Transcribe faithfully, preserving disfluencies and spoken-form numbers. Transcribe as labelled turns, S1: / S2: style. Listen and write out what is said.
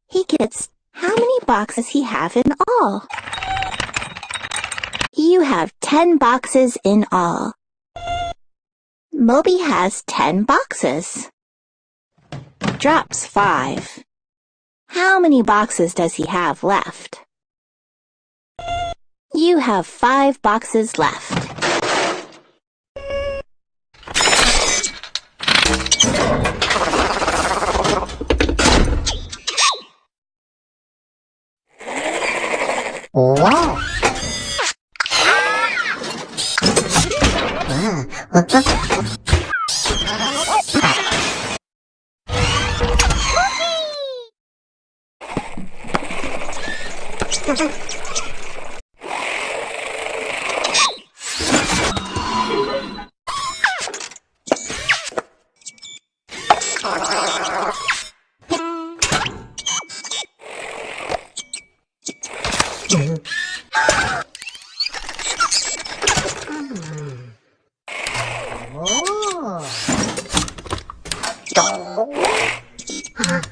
S1: he gets how many boxes he have in all? You have ten boxes in all. Moby has ten boxes. Drops five. How many boxes does he have left? You have five boxes left.
S2: Wow! Oh.